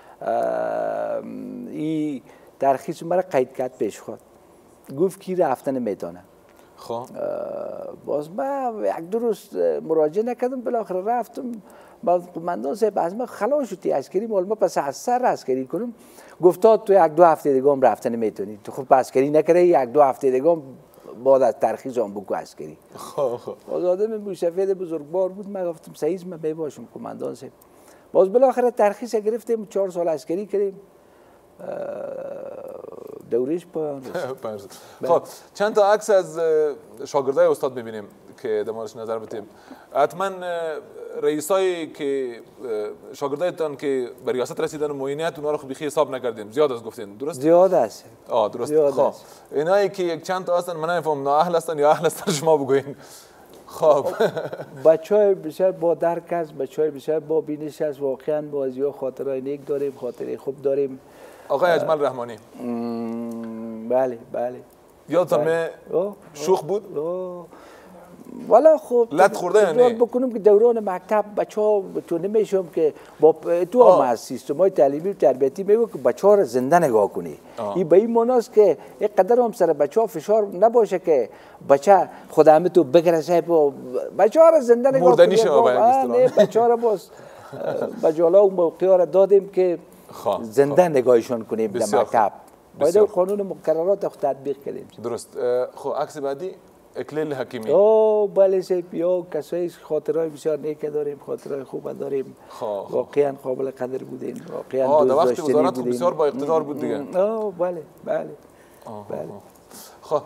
B: این ترخیص مرا قید کرد پیش خود، گفت کی رفتن میتونه.
A: خب
B: باز من یک دو روز مراجعه نکردم، بالاخره رفتم. باز قماندان صاحب از من خلاص شدی عسکری، مال ما پس از سر عسکری کنم. گفتا تو یک دو هفته دیگه هم رفتن میتونی، تو خب عسکری نکردی، یک دو هفته دیگه هم بعد از ترخیص هم بگو عسکری.
A: خب خب
B: باز آدم موشفید بزرگوار بود، من گفتم صحیح من بباشم قماندان صاحب. باز بالاخره ترخیص گرفتیم، چهار سال عسکری کردیم. دورش پایان رسید.
A: خب چند تا عکس از شاگردای استاد میبینیم که در موردش نظر بدیم. حتما رئیسایی که شاگردایتان که به ریاست رسیدن و معینیت اونها رو خب بیخی حساب نکردیم، زیاد از گفتین، درست؟
B: زیاد است.
A: آه درست. خب اینایی که یک چند تا هستن من نمیفهم نااهل هستن یا اهل هستن شما بگوین. خب
B: بچهای بسیار با درک است، بچهای بسیار با بینش است، واقعا بازی‌ها خاطرای نیک داریم، خاطره خوب داریم.
A: آقای اجمل رحمانی.
B: بله بله.
A: یادتان می شوخ بود؟
B: والا خب
A: لط خورده یا نه؟
B: بکنم که دوران مکتب بچه‌ها تو نمیشم که با تو هم از سیستم‌های تعلیمی و تربیتی میگه که بچه‌ها رو زنده نگاه کنی. این به این معناست که یک قدر هم سر بچه‌ها فشار نباشه که بچه خدا همه تو بگره صاحب بچه‌ها رو زنده نگاه کنی.
A: مردنی شما
B: نه بچه‌ها رو باز بجالا اون موقعا رو دادیم که زنده نگاهشون کنیم در مکتب. باید قانون مقررات خود تطبیق کنیم.
A: درست. خب عکس بعدی اکلیل حکیمی.
B: او بله سیب یا کسایی خاطرهای بسیار نیک داریم، خاطرهای خوب داریم. واقعا قابل قدر بودین، واقعا
A: دوست داشتنی بودین. وقتی وزارت بسیار با اقتدار بود دیگه.
B: او بله بله بله.
A: خب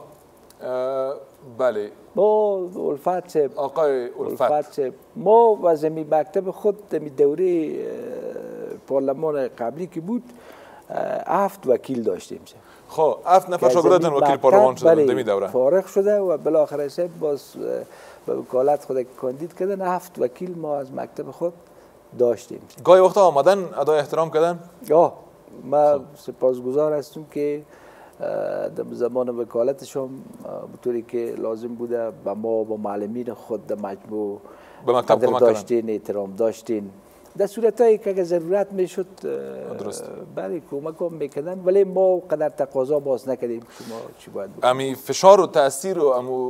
A: بله.
B: ما الفت سیب
A: آقای الفت
B: سیب ما و زمین مکتب خود در دوره پارلمان قبلی که بود هفت وکیل داشتیم.
A: خب هفت نفر شاگردتون وکیل پارلمان شدن دمی دوره.
B: فارغ شده و بالاخره سه باز به وکالت خود کاندید کردن. هفت وکیل ما از مکتب خود داشتیم.
A: گاهی وقتا آمدن ادای احترام کردن؟
B: آه ما سپاسگزار هستم که در زمان وکالتشون به طوری که لازم بوده به ما با معلمین خود در مجموع
A: به مکتب کمک
B: داشتین، احترام داشتین. در صورتایی که اگر ضرورت میشد برای کمک هم میکردن، ولی ما قدر تقاضا باز نکردیم. شما چی باید بکنید؟
A: امی فشار و تاثیر و امو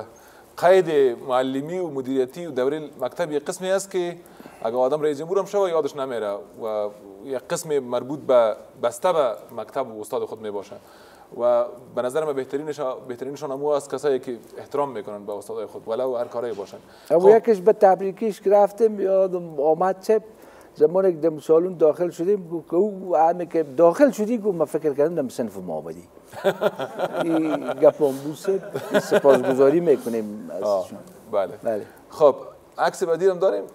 A: قید معلمی و مدیریتی و دوره مکتب یک قسمی است که اگر آدم رئیس جمهور هم شود یادش نمیره و یک قسم مربوط به بسته به مکتب و استاد خود میباشه و به نظر من بهترینش بهترینشون همو از کسایی که احترام میکنن به استادای خود ولو هر کاری باشن.
B: خب یکیش به تبریکیش که رفتیم یادم آمد چه زمانی که در سالون داخل شدیم که او همه که داخل شدی گفت من فکر کردم در صنف ما آمدی. این گپ هم بوسه سپاسگزاری میکنیم ازشون.
A: بله
B: بله.
A: خب عکس بعدی هم داریم.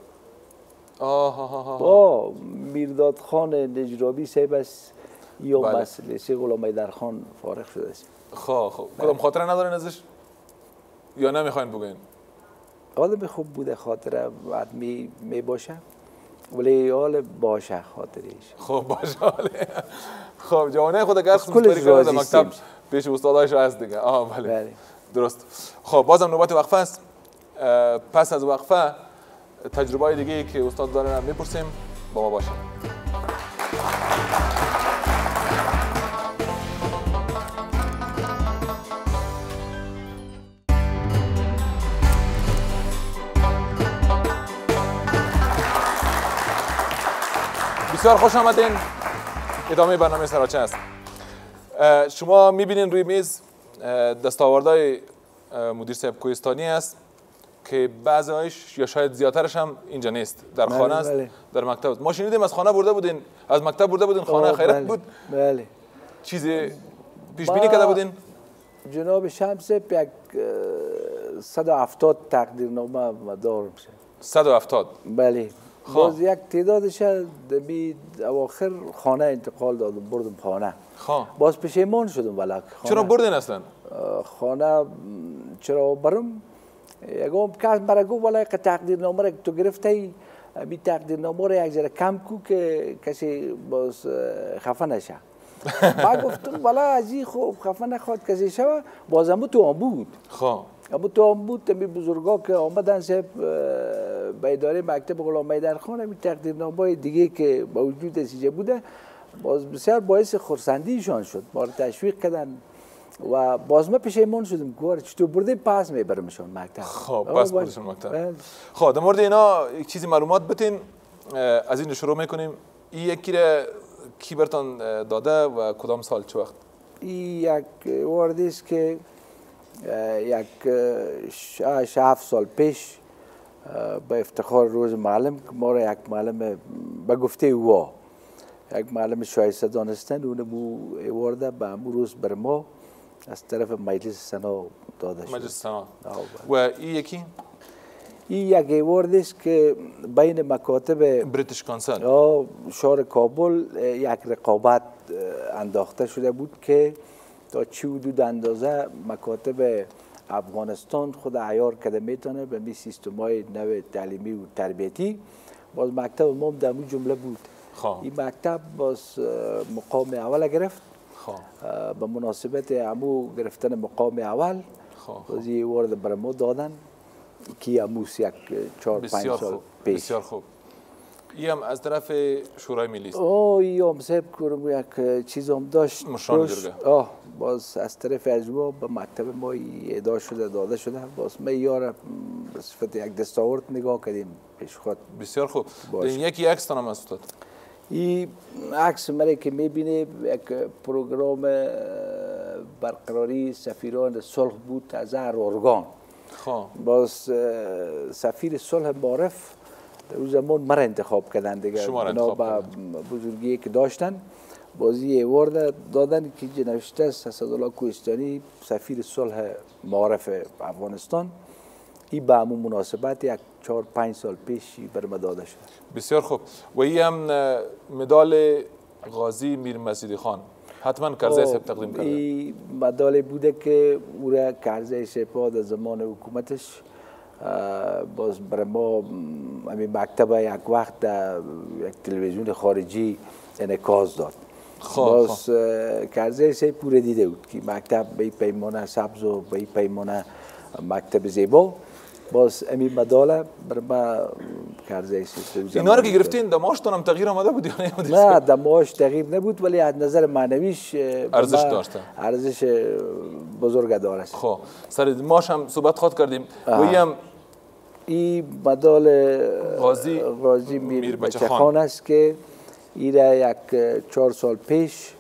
A: آه آه آه
B: آه میرداد خان نجرابی صاحب است یا
A: بله.
B: مسئله سی غلام حیدرخان فارغ شده است.
A: خب خب کدام خاطره ندارین ازش یا نمیخواین بگین؟
B: آدم خوب بوده، خاطره بعد می می باشه ولی حال باشه خاطرش.
A: خب باشه حال. خب جوانه خود اگر مستری کرده مکتب پیش استادایش هست دیگه. آها بله. بله درست. خب بازم نوبت وقفه است. پس از وقفه تجربه دیگه که استاد دارن میپرسیم، با ما باشید. بسیار خوش آمدین. ادامه برنامه سراچه است. شما میبینین روی میز دستاوردهای مدیر صاحب کوهستانی است که بعضیش یا شاید زیادترش هم اینجا نیست، در خانه است، در مکتب است. ما شنیدیم از خانه برده بودین، از مکتب برده بودین خانه خیرت
B: بله.
A: بود.
B: بله.
A: چیزی پیش بینی کرده بودین؟
B: جناب شمس یک صد و هفتاد تقدیرنامه دار میشه.
A: صد و هفتاد.
B: بله. باز یک تعدادش دمی اواخر خانه انتقال دادم بردم خانه. باز پشیمان شدم ولک.
A: چرا بردین اصلا؟
B: خانه چرا برم؟ یکم کس برای گفت ولی تقدیرنامه را تو گرفته بی تقدیرنامه را یک ذره کم کو که کسی باز خفه نشه. ما گفتم ولی از این خوب خفه نخواد کسی شوه باز همو تو هم بود.
A: خب
B: همو تو هم بود تمی بزرگا که آمدن صاحب به اداره مکتب غلام حیدرخان می تقدیرنامه دیگه که با وجود نتیجه بوده باز بسیار باعث خرسندیشان شد. ما رو تشویق کردن و باز ما پشیمان شدم که چطور برده پس میبرمشون مکتب.
A: خب پس بردشون مکتب. خب در مورد اینا یک چیزی معلومات بتین از این شروع میکنیم. این یکی را کی برتان داده و کدام سال چه وقت؟
B: این یک وارد است که یک شش هفت سال پیش به افتخار روز معلم که ما را یک معلم به گفته او یک معلم شایسته دانستن اون مو وارده به امو روز بر ما از طرف مجلس سنا داده شد.
A: مجلس سنا. و این یکی؟
B: این یک ایوارد است که بین مکاتب
A: بریتیش کانسل
B: شهر کابل یک رقابت انداخته شده بود که تا چی حدود اندازه مکاتب افغانستان خود عیار کرده میتونه به می سیستم‌های نو تعلیمی و تربیتی. باز مکتب ما در اون جمله بود.
A: خواه.
B: این مکتب باز مقام اول گرفت. به مناسبت امو گرفتن مقام اول باز یه وارد بر ما دادن که اموس یک چهار پنج سال پیش.
A: بسیار خوب. این هم از طرف شورای ملی است.
B: اوه این هم سب کرم یک چیز هم داشت.
A: مشران جرگه.
B: آه باز از طرف اجوا به مکتب ما ادعا شده داده شده. باز ما یار به صفت یک دستاورد نگاه کردیم پیش خود.
A: بسیار خوب. این یکی عکس تانم است داد.
B: این عکس مره که میبینه یک پروگرام برقراری سفیران صلح بود از هر ارگان. باز سفیر صلح معرف در اون زمان مرا انتخاب کردن دیگه بنا به بزرگی که داشتن بازی ایوارد دادن که نوشته است اسدالله کوهستانی سفیر صلح معرف افغانستان. این به همون مناسبت یک چهار پنج سال پیش بر ما داده شد.
A: بسیار خوب. و این هم مدال غازی میر مسیدی خان حتما کرزی صاحب تقدیم کرده.
B: این مدال بوده که او را کرزی صاحب در زمان حکومتش باز برای ما همین مکتب یک وقت در یک تلویزیون خارجی انعکاس داد. باز کرزی صاحب پوره دیده بود که مکتب به پیمانه سبز و به پیمانه مکتب زیبا. باز امی مداله بر ما کرزی صاحب.
A: اینا رو که گرفتین دماغتون هم تغییر آمده بود یا نه؟
B: نه دماغش تغییر نبود ولی از نظر معنویش
A: ارزش داشته.
B: ارزش بزرگ داره.
A: خب سر ماش هم صحبت خواهد کردیم. و هم
B: این مدال
A: غازی
B: غازی میر بچه خان است که این را یک چهار سال پیش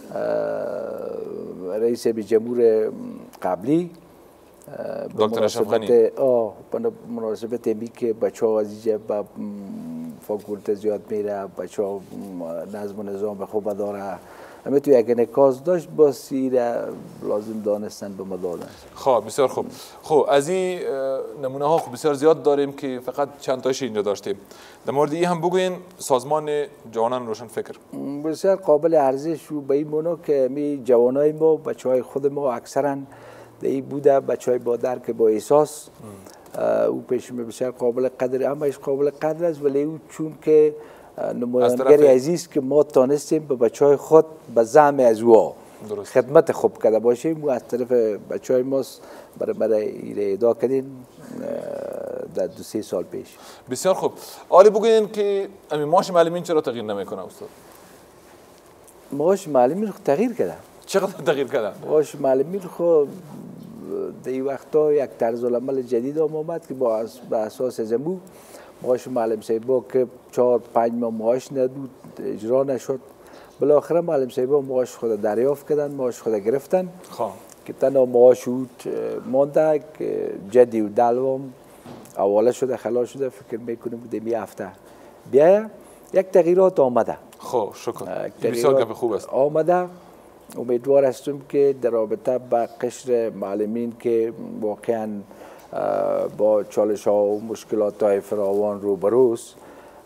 B: رئیس جمهور قبلی
A: دکتر اشرف غنی
B: به مناسبت می که بچه ها از اینجا به فاکولته زیاد میره بچه ها نظم و نظام خوب داره همه تو یک انعکاس داشت باز این را لازم دانستن به ما دادن.
A: خب بسیار خوب. خب از این نمونه ها خب بسیار زیاد داریم که فقط چند تایش اینجا داشتیم. در مورد این هم بگوین سازمان جوانان روشن فکر.
B: بسیار قابل ارزش و به این معنی که می جوانای ما بچه های خود ما اکثرا این بوده بچه های با درک با احساس او پیش می بسیار قابل قدر اما ایش قابل قدر است ولی او چون که نمایانگری عزیز که ما تانستیم به بچه های خود به زعم از او خدمت خوب کرده باشیم و از طرف بچه های ماست برای برای ایره ادعا کردیم در دو سه سال پیش.
A: بسیار خوب. آلی بگوین که امی معاش معلمین چرا تغییر نمیکنه استاد؟
B: معاش معلمین تغییر کرده.
A: چقدر تغییر کرده؟
B: معاش معلمین خب در این وقتا یک طرز العمل جدید هم آمد که با به اساس زمو معاش معلم صاحبا که چهار پنج ماه معاش ندود اجرا نشد بالاخره معلم صاحبا معاش خود دریافت کردن معاش خود گرفتن
A: خواه.
B: که تنها معاش بود مانده که جدی و دلوام اواله شده خلاص شده فکر میکنیم بوده می هفته بیا یک تغییرات آمده.
A: خب شکر بسیار گپ خوب است.
B: آمده امیدوار هستم که در رابطه با قشر معلمین که واقعا با چالش ها و مشکلات های فراوان روبروست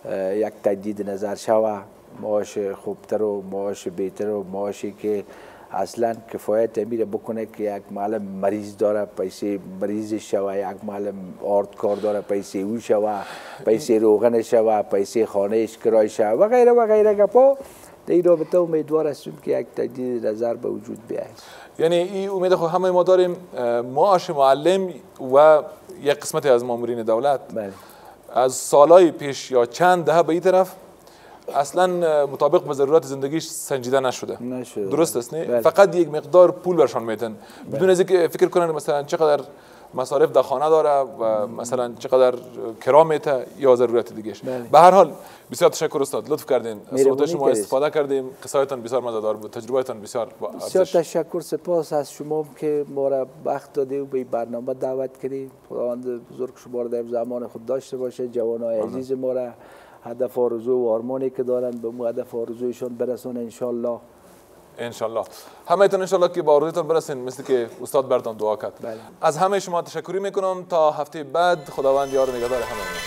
B: یک تجدید نظر شوه، معاش خوبتر و معاش بهتر و معاشی که اصلا کفایت امیر بکنه که یک معلم مریض داره پیسه مریض شوه، یک معلم آرد کار داره پیسه او شوه، پیسه روغن شوه، پیسه خانهش کرای شوه و غیره و غیره گپا. در این رابطه امیدوار هستیم که یک تجدید نظر به وجود بیاید.
A: یعنی این امید خود همه ما داریم معاش معلم و یک قسمتی از مامورین دولت
B: بله.
A: از سالهای پیش یا چند دهه به این طرف اصلا مطابق به ضرورت زندگیش سنجیده نشده.
B: نشده.
A: درست است نه؟
B: بله.
A: فقط یک مقدار پول برشان میتن بدون از اینکه فکر کنن مثلا چقدر مصارف در خانه داره و مثلا چقدر کرا میته یا ضرورت دیگهش.
B: بله.
A: به هر حال بسیار تشکر استاد، لطف کردین، صحبت شما
B: کردید.
A: استفاده کردیم، قصایتان بسیار مزه‌دار بود، تجربهتان بسیار
B: بسیار تشکر، سپاس از شما که ما را وقت داده و به برنامه دعوت کردید. خداوند بزرگ شما را در زمان خود داشته باشه، جوانای عزیز ما را هدف آرزو و آرمانی که دارند به مو هدف آرزویشان برسونه ان شاء الله.
A: ان شاء الله همه ایتون ان شاء الله که با آرزوتون برسین، مثل که استاد براتون دعا کرد.
B: بله.
A: از همه شما تشکر میکنم. تا هفته بعد خداوند یار و نگهدار همه.